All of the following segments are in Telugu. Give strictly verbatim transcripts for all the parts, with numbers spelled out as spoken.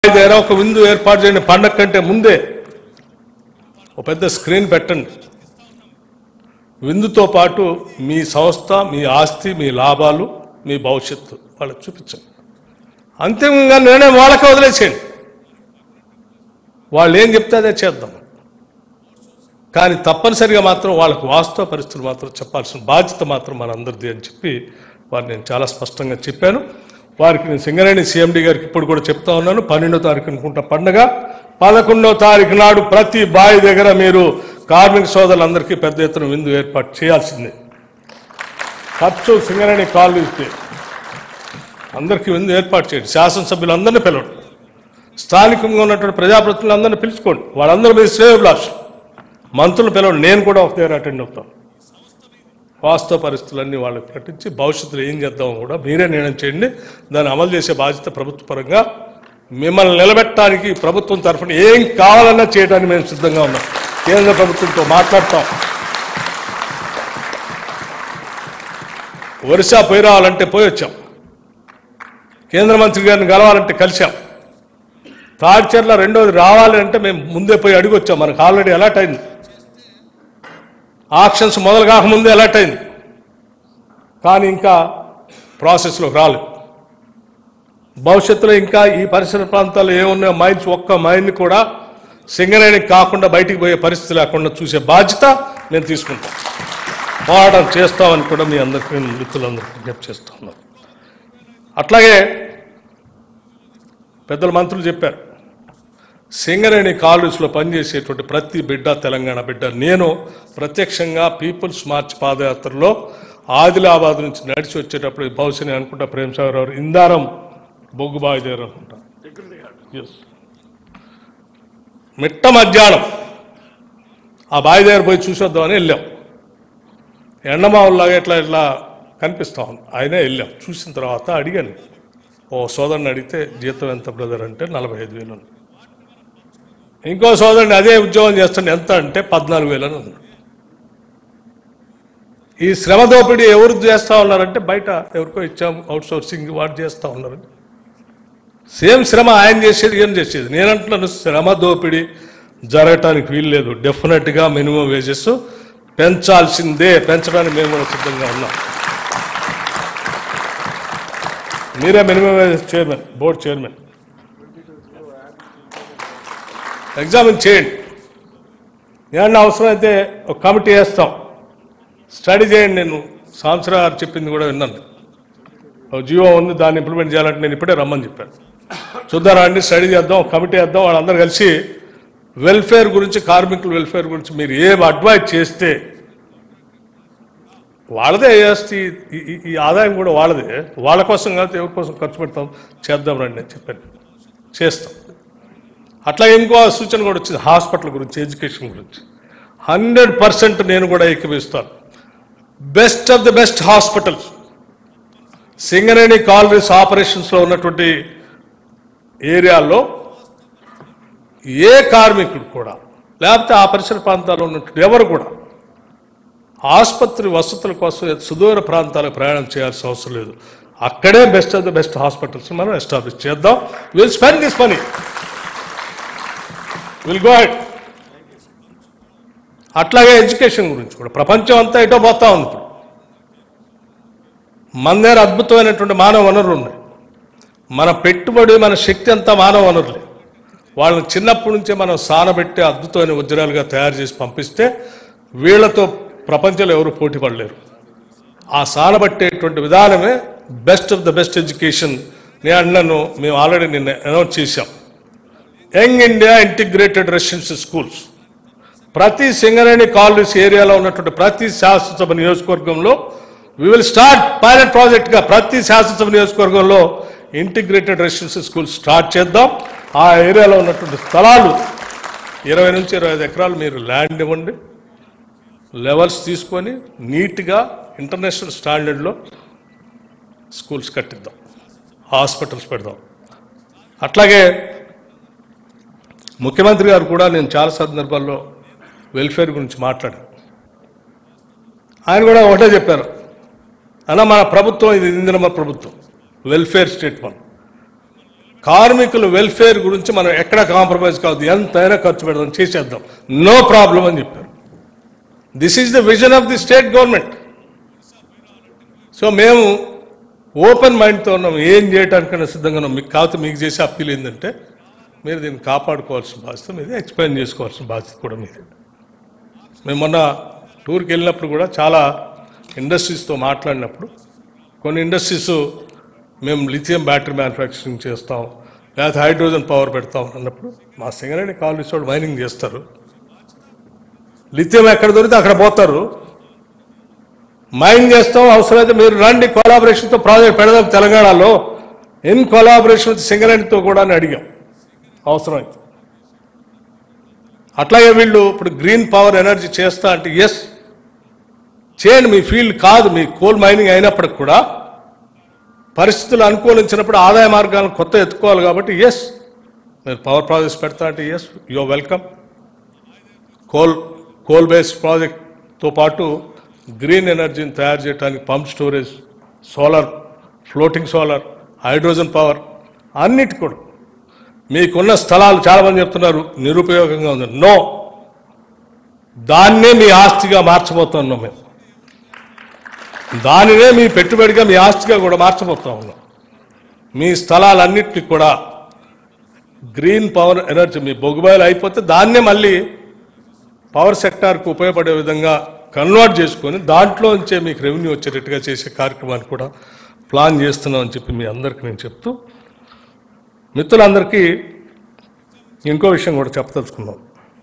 దగ్గర ఒక విందు ఏర్పాటు చేయండి. పండగ కంటే ముందే ఒక పెద్ద స్క్రీన్ పెట్టండి. విందుతో పాటు మీ సంస్థ, మీ ఆస్తి, మీ లాభాలు, మీ భవిష్యత్తు వాళ్ళకి చూపించండి. అంతిమంగా నిర్ణయం వాళ్ళకే వదిలేసేయండి. వాళ్ళు ఏం చెప్తే అదే చేద్దాం. కానీ తప్పనిసరిగా మాత్రం వాళ్ళకు వాస్తవ పరిస్థితులు మాత్రం చెప్పాల్సిన బాధ్యత మాత్రం మనందరిది అని చెప్పి వారు నేను చాలా స్పష్టంగా చెప్పాను. వారికి నేను సింగరేణి సీఎండీ గారికి ఇప్పుడు కూడా చెప్తా ఉన్నాను. పన్నెండో తారీఖు అనుకుంటా పండుగ. పదకొండో తారీఖు నాడు ప్రతి బావి దగ్గర మీరు కార్మిక సోదరులందరికీ పెద్ద ఎత్తున విందు ఏర్పాటు చేయాల్సిందే. ఖర్చు సింగరేణి కాలనీకి అందరికీ విందు ఏర్పాటు చేయండి. శాసనసభ్యులందరినీ పిలవండి. స్థానికంగా ఉన్నటువంటి ప్రజాప్రతినిధులందరినీ పిలుచుకోండి. వాళ్ళందరూ మీరు శ్రేయోభిలాషులు. మంత్రులు పిలవండి. నేను కూడా ఒక దగ్గర అటెండ్ అవుతాను. వాస్తవ పరిస్థితులన్నీ వాళ్ళకి ప్రకటించి భవిష్యత్తులో ఏం చేద్దామో కూడా మీరే నిర్ణయం చేయండి. దాన్ని అమలు చేసే బాధ్యత ప్రభుత్వ పరంగా మిమ్మల్ని నిలబెట్టడానికి ప్రభుత్వం తరఫున ఏం కావాలన్నా చేయడానికి మేము సిద్ధంగా ఉన్నాం. కేంద్ర ప్రభుత్వంతో మాట్లాడతాం. ఒరిస్సా పోయి రావాలంటే పోయి వచ్చాం. కేంద్ర మంత్రి గారిని కలవాలంటే కలిసాం. తాడిచెర్ల రెండోది రావాలి అంటే మేము ముందే పోయి అడిగి వచ్చాం. మనకు ఆల్రెడీ అలర్ట్ అయింది. ఆక్షన్స్ మొదలు కాకముందే అలర్ట్ అయింది. కానీ ఇంకా ప్రాసెస్లోకి రాలేదు. భవిష్యత్తులో ఇంకా ఈ పరిసర ప్రాంతాల్లో ఏమున్నాయో మైన్స్ ఒక్క మైన్ని కూడా సింగరేణికి కాకుండా బయటికి పోయే పరిస్థితి లేకుండా చూసే బాధ్యత నేను తీసుకుంటాను. పోరాటం చేస్తామని కూడా మీ అందరికీ నేను మిత్రులందరికీ విజ్ఞప్తి చేస్తా ఉన్నాను. అట్లాగే పెద్దల మంత్రులు చెప్పారు, సింగరేణి కాలేజ్లో పనిచేసేటువంటి ప్రతి బిడ్డ తెలంగాణ బిడ్డ. నేను ప్రత్యక్షంగా పీపుల్స్ మార్చ్ పాదయాత్రలో ఆదిలాబాద్ నుంచి నడిచి వచ్చేటప్పుడు బహుశా నేను అనుకుంటా ప్రేమసాగర్ గారు ఇందారం బొగ్గుబావి దగ్గర అనుకుంటా ఎస్ మిట్ట మధ్యాహ్నం ఆ బావి దగ్గర పోయి చూసొద్దామని వెళ్ళాం. ఎండమావుల్లాగా ఇట్లా ఇట్లా కనిపిస్తా ఉంది. అయినా వెళ్ళాం. చూసిన తర్వాత అడిగాను, ఓ సోదరుని అడిగితే జీతం ఎంత బ్రదర్ అంటే నలభై ఐదు వేలు ఉంది. ఇంకో సోదరుని అదే ఉద్యోగం చేస్తాను ఎంత అంటే పద్నాలుగు వేలు అని ఉన్నాడు. ఈ శ్రమ దోపిడీ ఎవరు చేస్తూ ఉన్నారంటే బయట ఎవరికో ఇచ్చాము, అవుట్ సోర్సింగ్ వాడు చేస్తూ ఉన్నారు. సేమ్ శ్రమ ఆయన చేసేది ఏం చేసేది. నేనంటున్నాను శ్రమ దోపిడీ జరగటానికి వీలు లేదు. డెఫినెట్గా మినిమం వేజెస్ పెంచాల్సిందే. పెంచడానికి మేము కూడా సిద్ధంగా ఉన్నాం. మీరే minimum wages chairman, board chairman, examine చేయండి. ఏమన్నా అవసరమైతే ఒక కమిటీ వేస్తాం, స్టడీ చేయండి. నేను సంవత్సరాలు గారు చెప్పింది కూడా విన్నాను. ఒక జియో ఉంది, దాన్ని ఇంప్లిమెంట్ చేయాలంటే నేను ఇప్పుడే రమ్మని చెప్పాను. చూద్దారా అండి, స్టడీ చేద్దాం, కమిటీ వేద్దాం. వాళ్ళందరూ కలిసి వెల్ఫేర్ గురించి, కార్మికుల వెల్ఫేర్ గురించి మీరు ఏం అడ్వైజ్ చేస్తే వాళ్ళదే చేస్తే ఈ ఆదాయం కూడా వాళ్ళదే. వాళ్ళ కోసం కాదు, ఎవరి కోసం ఖర్చు పెడతాం, చేద్దాం రండి అని చెప్పాను. చేస్తాం. అట్లా ఇంకో సూచన కూడా వచ్చింది హాస్పిటల్ గురించి, ఎడ్యుకేషన్ గురించి. హండ్రెడ్ పర్సెంట్ నేను కూడా ఏకీపిస్తాను. Best of the best hospitals Singareni colonies ఆపరేషన్స్లో ఉన్నటువంటి ఏరియాల్లో ఏ కార్మికుడు కూడా, లేకపోతే ఆ పరిసర ప్రాంతాల్లో ఉన్నటువంటి ఎవరు కూడా ఆసుపత్రి వసతుల కోసం సుదూర ప్రాంతాలకు ప్రయాణం చేయాల్సిన అవసరం లేదు. అక్కడే best of the best hospitals మనం ఎస్టాబ్లిష్ చేద్దాం. Will spend this money, will go head. అట్లాగే ఎడ్యుకేషన్ గురించి కూడా ప్రపంచం అంతా ఎటో పోతా ఉంది. ఇప్పుడు మన దగ్గర అద్భుతమైనటువంటి మానవ వనరులు ఉన్నాయి. మన పెట్టుబడి, మన శక్తి అంతా మానవ వనరులే. వాళ్ళని చిన్నప్పటి నుంచే మనం సానబెట్టి అద్భుతమైన వజ్రాలుగా తయారు చేసి పంపిస్తే వీళ్లతో ప్రపంచంలో ఎవరు పోటీ పడలేరు. ఆ సానబట్టేటువంటి విధానమే best of the best education. నేను అన్నాను, మేము ఆల్రెడీ నిన్న అనౌన్స్ చేశాం. Young India integrated residential schools ప్రతి సింగరేణి కాలనీస్ ఏరియాలో ఉన్నటువంటి ప్రతి శాసనసభ నియోజకవర్గంలో వి విల్ స్టార్ట్ పైలట్ ప్రాజెక్ట్గా ప్రతి శాసనసభ నియోజకవర్గంలో ఇంటిగ్రేటెడ్ రెసిడెన్షియల్ స్కూల్స్ స్టార్ట్ చేద్దాం. ఆ ఏరియాలో ఉన్నటువంటి స్థలాలు ఇరవై నుంచి ఇరవై ఐదు ఎకరాలు మీరు ల్యాండ్ ఇవ్వండి. లెవెల్స్ తీసుకొని నీట్గా ఇంటర్నేషనల్ స్టాండర్డ్లో స్కూల్స్ కట్టిద్దాం, హాస్పిటల్స్ పెడదాం. అట్లాగే ముఖ్యమంత్రి గారు కూడా నేను చాలా సందర్భాల్లో వెల్ఫేర్ గురించి మాట్లాడాను. ఆయన కూడా ఒకటే చెప్పారు, అన్న మన ప్రభుత్వం ఇది ఇందిరమ్మ ప్రభుత్వం, వెల్ఫేర్ స్టేట్. మనం కార్మికుల వెల్ఫేర్ గురించి మనం ఎక్కడ కాంప్రమైజ్ కావద్దు, ఎంతైనా ఖర్చు పెడదాం, చేసేద్దాం, నో ప్రాబ్లం అని చెప్పారు. This is the vision of the state government. So మేము ఓపెన్ మైండ్తో ఉన్నాం, ఏం చేయడానికైనా సిద్ధంగా ఉన్నాం. మీకు కాకపోతే మీకు చేసే అప్పీల్ ఏంటంటే మీరు దీన్ని కాపాడుకోవాల్సిన బాధ్యత మీది, ఎక్స్ప్లెయిన్ చేసుకోవాల్సిన బాధ్యత కూడా మీది. మేము మొన్న టూర్కి వెళ్ళినప్పుడు కూడా చాలా ఇండస్ట్రీస్తో మాట్లాడినప్పుడు కొన్ని ఇండస్ట్రీస్ మేము లిథియం బ్యాటరీ మ్యానుఫ్యాక్చరింగ్ చేస్తాం, లేకపోతే హైడ్రోజన్ పవర్ పెడతాం అన్నప్పుడు మా సింగరేణి కాలనీస్ వాళ్ళు మైనింగ్ చేస్తారు, లిథియం ఎక్కడ దొరికితే అక్కడ పోతారు, మైన్ చేస్తాం, అవసరమైతే మీరు రండి కొలాబరేషన్తో ప్రాజెక్ట్ పెడదాం తెలంగాణలో, ఇన్ కొలాబరేషన్ విత్ సింగరేణితో కూడా అని అడిగాం అవసరమైతే. అట్లాగే వీళ్ళు ఇప్పుడు గ్రీన్ పవర్ ఎనర్జీ చేస్తా అంటే ఎస్ చేయండి, మీ ఫీల్డ్ కాదు, మీ కోల్ మైనింగ్ అయినప్పటికి కూడా పరిస్థితులు అనుకూలించినప్పుడు ఆదాయ మార్గాలను కొత్త ఎత్తుకోవాలి కాబట్టి ఎస్ మీరు పవర్ ప్రాజెక్ట్స్ పెడతా అంటే yes you're welcome. Coal coal based ప్రాజెక్ట్తో పాటు గ్రీన్ ఎనర్జీని తయారు చేయడానికి pump storage, solar, floating solar, hydrogen power అన్నిటి కూడా మీకున్న స్థలాలు చాలామంది చెప్తున్నారు నిరుపయోగంగా ఉంది. నో, దాన్నే మీ ఆస్తిగా మార్చబోతున్నాం మేము, దానినే మీ పెట్టుబడిగా మీ ఆస్తిగా కూడా మార్చబోతా ఉన్నాం. మీ స్థలాలన్నింటినీ కూడా గ్రీన్ పవర్ ఎనర్జీ, మీ బొగ్గుబాయిలు అయిపోతే దాన్నే మళ్ళీ పవర్ సెక్టార్కు ఉపయోగపడే విధంగా కన్వర్ట్ చేసుకొని దాంట్లో నుంచే మీకు రెవెన్యూ వచ్చేటట్టుగా చేసే కార్యక్రమాన్ని కూడా ప్లాన్ చేస్తున్నామని చెప్పి మీ అందరికీ నేను చెప్తూ, మిత్రులందరికీ ఇంకో విషయం కూడా చెప్పదలుచుకున్నాం.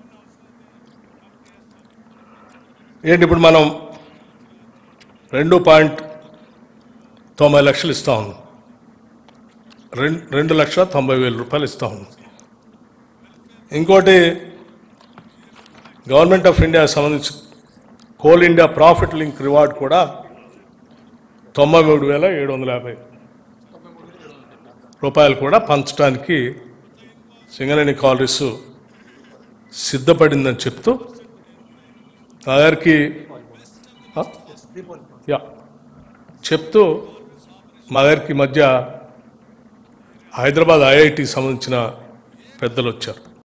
ఏంటి ఇప్పుడు మనం రెండు పాయింట్ తొంభై లక్షలు ఇస్తా ఉన్నాం, రెండు రెండు లక్షల తొంభై వేల రూపాయలు ఇస్తా ఉన్నాం. ఇంకోటి గవర్నమెంట్ ఆఫ్ ఇండియాకి సంబంధించి Coal India profit link reward కూడా తొంభై మూడు వేల ఏడు వందల యాభై రూపాయలు కూడా పంచడానికి సింగరేణి కాలనీస్ సిద్ధపడిందని చెప్తూ నా గారికి యా చెప్తూ మా గారికి మధ్య హైదరాబాద్ ఐఐటికి సంబంధించిన పెద్దలు వచ్చారు.